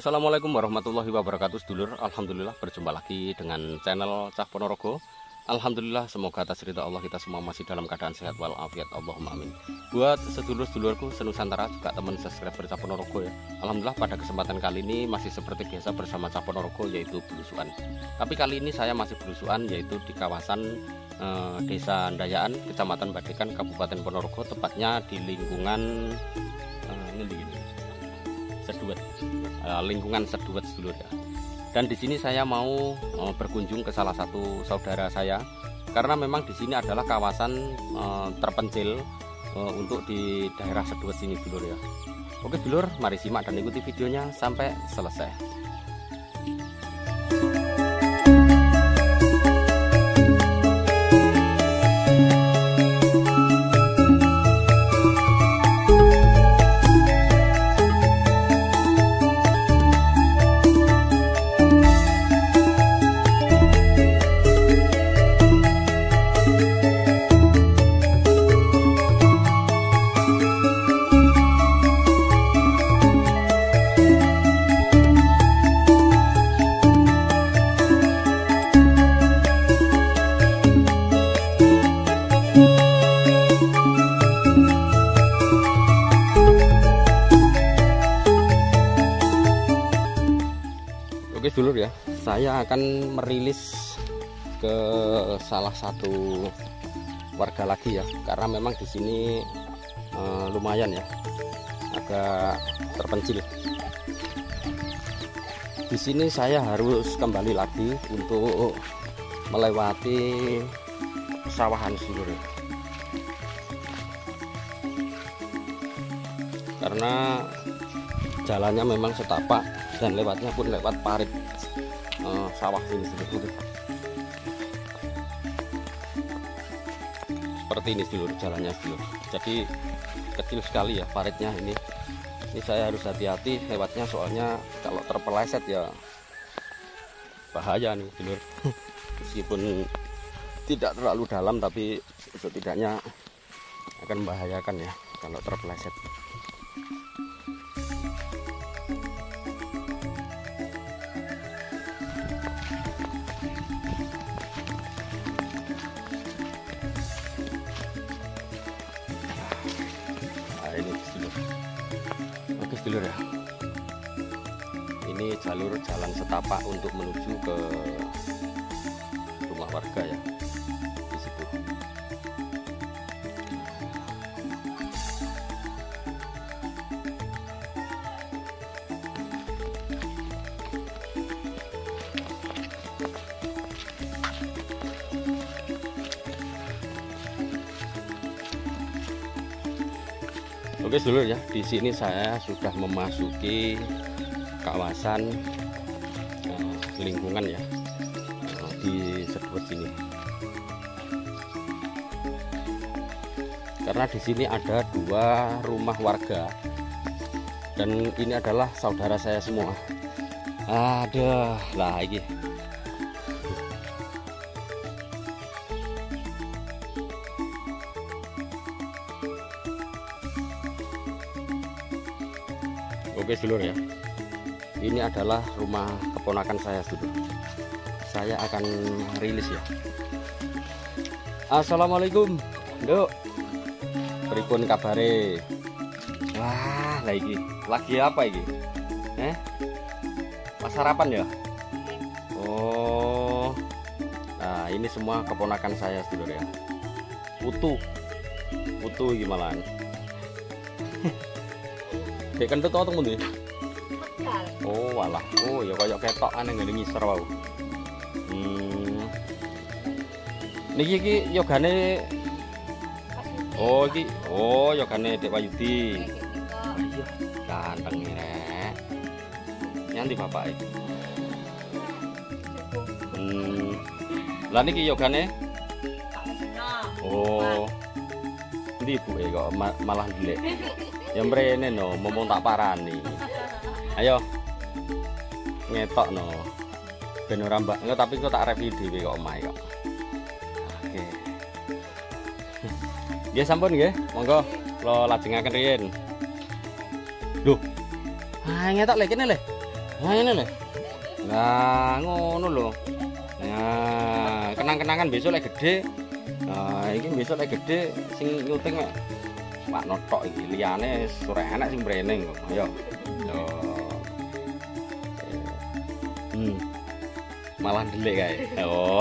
Assalamualaikum warahmatullahi wabarakatuh sedulur. Alhamdulillah berjumpa lagi dengan channel Cah Ponorogo. Alhamdulillah semoga atas ridha Allah kita semua masih dalam keadaan sehat walafiat, Allahumma amin. Buat sedulur-sedulurku senusantara juga teman subscriber Cah Ponorogo ya. Alhamdulillah pada kesempatan kali ini masih seperti biasa bersama Cah Ponorogo yaitu belusuan. Tapi kali ini saya masih belusuan yaitu di kawasan Desa Ndayaan, Kecamatan Badekan, Kabupaten Ponorogo, tepatnya di lingkungan Seduet, lingkungan Seduet sedulur ya. Dan di sini saya mau berkunjung ke salah satu saudara saya karena memang di sini adalah kawasan terpencil untuk di daerah Seduet sini dulur ya. Oke dulur, mari simak dan ikuti videonya sampai selesai. Oke dulur ya, saya akan merilis ke salah satu warga lagi ya, karena memang di sini lumayan ya, agak terpencil. Di sini saya harus kembali lagi untuk melewati pesawahan dulur ya, karena jalannya memang setapak dan lewatnya pun lewat parit sawah ini sedulur. Seperti ini sedulur jalannya sedulur. Jadi kecil sekali ya paritnya ini. Ini saya harus hati-hati lewatnya soalnya kalau terpeleset ya bahaya nih sedulur. Meskipun tidak terlalu dalam tapi setidaknya akan membahayakan ya kalau terpeleset. Oke sedulur ya, ini jalur jalan setapak untuk menuju ke rumah warga ya di situ. Oke sedulur ya, di sini saya sudah memasuki kawasan lingkungan ya di Seduet sini. Karena di sini ada 2 rumah warga dan ini adalah saudara saya semua. Aduh, lah ini. Oke sedulur ya, ini adalah rumah keponakan saya sedulur. Saya akan rilis ya. Assalamualaikum Nduk, pripun kabare? Wah lagi apa ini? Pas sarapan ya? Oh, nah ini semua keponakan saya sedulur ya. Putu gimana? Dek kentut tau temu nih. Oh walah, oh ya kayak ketok aneh nggak ngisor wow. Niki yogane. Oh yogane Dek Wayudi. Iya, ganteng nih rek. Nyanti bapak itu. Lah niki yogane. Oh, ndi ibu kok malah ndelek. Ya mrene no, momong tak parani. Ayo. Ngetok no. Ben ora mbak, enggak tapi kok tak review dhewe kok omahe kok. Oke. Nggih sampun nggih, monggo kula lajengaken riyin. Loh. Ah ngetok lek kene le. Nah ini lho. Nah ngono lho. Nah kenang-kenangan besok lek gede. Nah iki besok lek gede sing nyuting mek Pak Notok iki, liyane sore enak sing mrene kok. Ayo. Yo. Malah delik kae. Oh.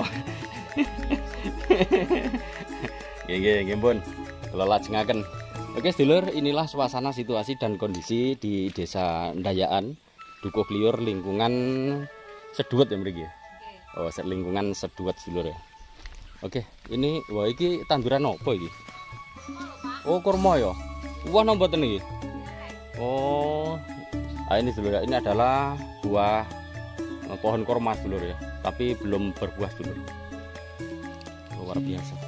Nggih, pun. Kula lajengaken. Oke, sedulur, inilah suasana, situasi dan kondisi di Desa Ndayaan, Dukuh Kliur, lingkungan Seduet ya mriki. Oh, lingkungan Seduet sedulur ya. Oke, ini wah iki tanduran apa iki? Oh, kurma ya. Wah, napa mboten iki? Oh. Ini sedulur, ini adalah buah pohon kurma sedulur ya, tapi belum berbuah sedulur. Luar biasa.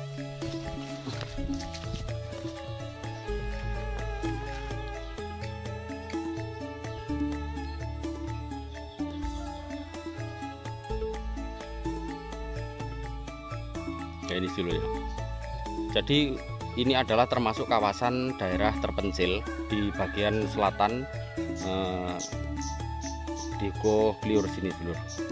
Ya ini dulu ya. Jadi ini adalah termasuk kawasan daerah terpencil di bagian selatan di Dukuh Kliur sini dulu.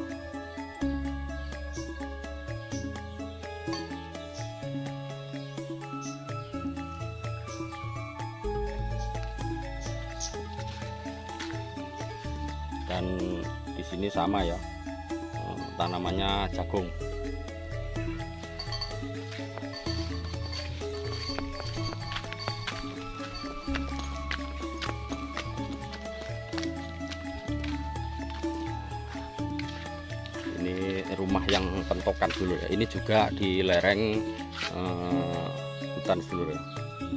Dan di sini sama ya, tanamannya jagung. Ini rumah yang pentokan dulu ya. Ini juga di lereng hutan dulu ya.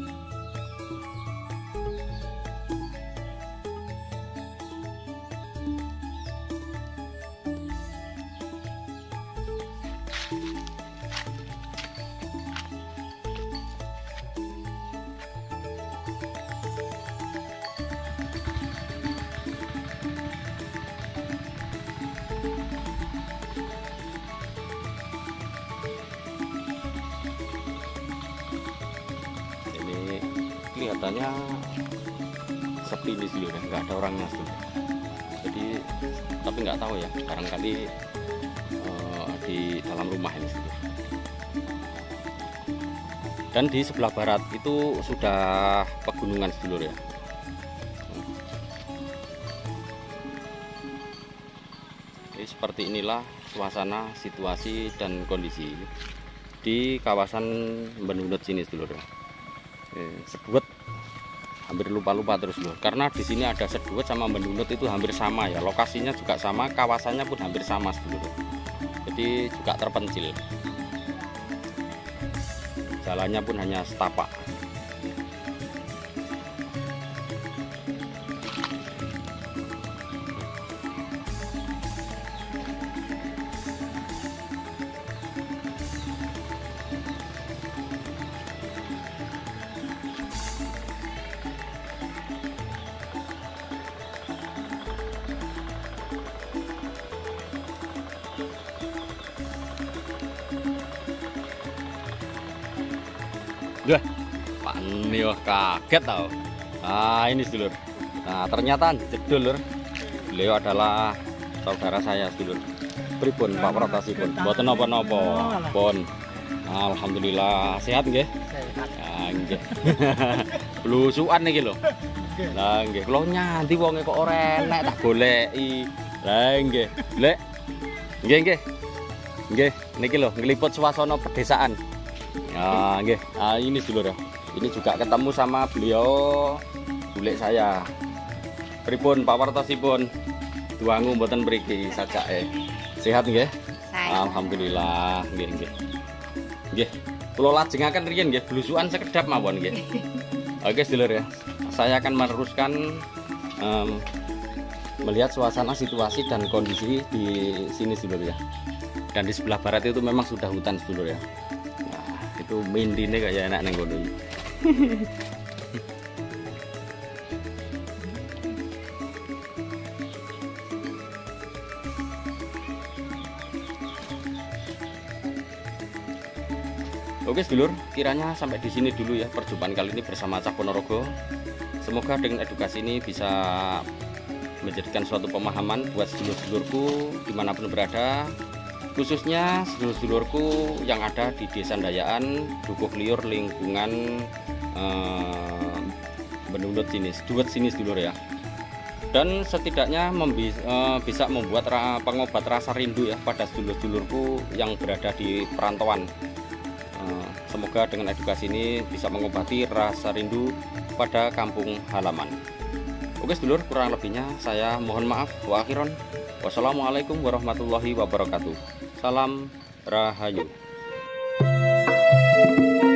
Kelihatannya sepi di sini, nggak ada orangnya sih. Jadi tapi nggak tahu ya, barangkali di dalam rumah ini sih. Dan di sebelah barat itu sudah pegunungan sedulur ya. Jadi seperti inilah suasana, situasi dan kondisi di kawasan Benunut sini sedulur ya. Seduet hampir lupa terus loh, karena di sini ada Seduet sama Benunut itu hampir sama ya, lokasinya juga sama, kawasannya pun hampir sama sedulur. Jadi juga terpencil, jalannya pun hanya setapak. Wah, Pak Nio kaget tau. Nah ini sedulur. Nah ternyata jedul lur, beliau adalah saudara saya sedulur. Pripun Pak Protasipun? Mboten napa-napa. Pun. Alhamdulillah sehat nggih? Sehat. Nah, nggih. Blusukan niki lho. Lah nggih, kula nyanti wonge kok ora enek tak goleki. Lah nggih. Lek. Nggih. Nggih, niki lho ngliput suasana pedesaan. Ya, nggih. Nah, ini sedulur ya. Ini juga ketemu sama beliau bule saya. Pripun Pak Wartosipun? Duangu mboten mriki sajake. Sehat nggih? Alhamdulillah, nggih. Nggih. Kula lajengaken riyen nggih blusukan sekedap mawon nggih. Oke, sedulur ya. Saya akan meneruskan melihat suasana, situasi dan kondisi di sini sedulur ya. Dan di sebelah barat itu memang sudah hutan sedulur ya. Itu mindine kayak enak neng kono. Oke sedulur, kiranya sampai di sini dulu ya perjumpaan kali ini bersama Cah Ponorogo. Semoga dengan edukasi ini bisa menjadikan suatu pemahaman buat sedulur-sedulurku dimanapun berada, khususnya sedulur-sedulurku yang ada di Desa Ndayaan, Dukuh Liur, lingkungan Benunut sini, Duet sini sedulur ya. Dan setidaknya bisa membuat pengobat rasa rindu ya pada sedulur-sedulurku yang berada di perantauan. Semoga dengan edukasi ini bisa mengobati rasa rindu pada kampung halaman. Oke sedulur, kurang lebihnya saya mohon maaf. Wa akhiron, wassalamualaikum warahmatullahi wabarakatuh. Salam Rahayu.